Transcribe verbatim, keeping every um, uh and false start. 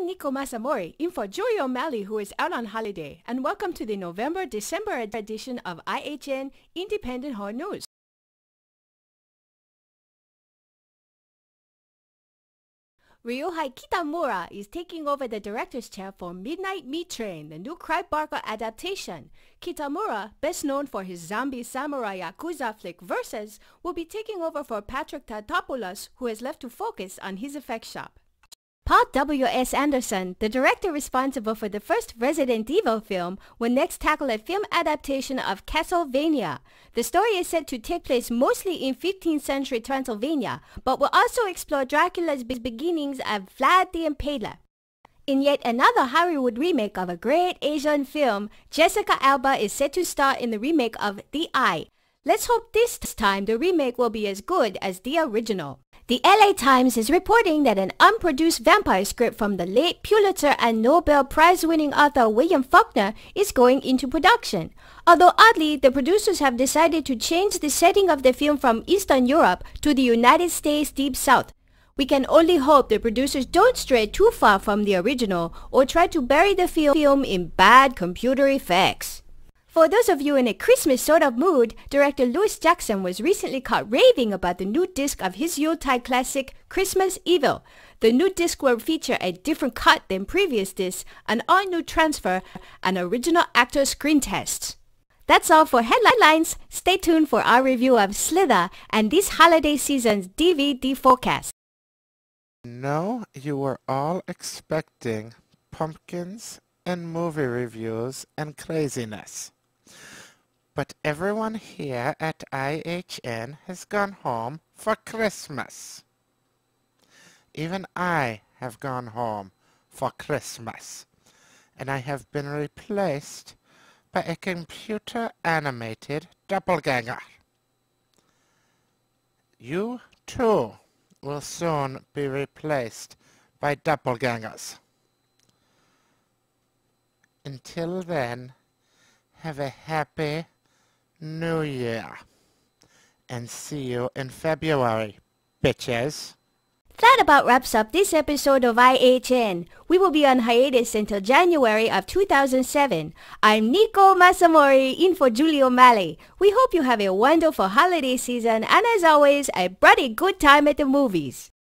I'm Nico Masamori, in for Julie O'Malley, who is out on holiday, and welcome to the November-December edition of I H N Independent Horror News. Ryohei Kitamura is taking over the director's chair for Midnight Meat Train, the new Cry Barker adaptation. Kitamura, best known for his zombie samurai yakuza flick Versus, will be taking over for Patrick Tatopoulos, who has left to focus on his effects shop. Paul W S Anderson, the director responsible for the first Resident Evil film, will next tackle a film adaptation of Castlevania. The story is said to take place mostly in fifteenth century Transylvania, but will also explore Dracula's beginnings of Vlad the Impaler. In yet another Hollywood remake of a great Asian film, Jessica Alba is set to star in the remake of The Eye. Let's hope this time the remake will be as good as the original. The L A Times is reporting that an unproduced vampire script from the late Pulitzer and Nobel Prize-winning author William Faulkner is going into production. Although oddly, the producers have decided to change the setting of the film from Eastern Europe to the United States Deep South. We can only hope the producers don't stray too far from the original or try to bury the film in bad computer effects. For those of you in a Christmas sort of mood, director Louis Jackson was recently caught raving about the new disc of his Yuletide classic, Christmas Evil. The new disc will feature a different cut than previous discs, an all-new transfer, and original actor screen tests. That's all for headlines. Stay tuned for our review of Slither and this holiday season's D V D forecast. No, you were all expecting pumpkins and movie reviews and craziness. But everyone here at I H N has gone home for Christmas. Even I have gone home for Christmas, and I have been replaced by a computer-animated doppelganger. You, too, will soon be replaced by doppelgangers. Until then, have a happy New Year, and see you in February, bitches. That about wraps up this episode of I H N. We will be on hiatus until January of two thousand seven. I'm Nico Masamori, in for Julie O'Malley. We hope you have a wonderful holiday season and as always, a bloody good time at the movies.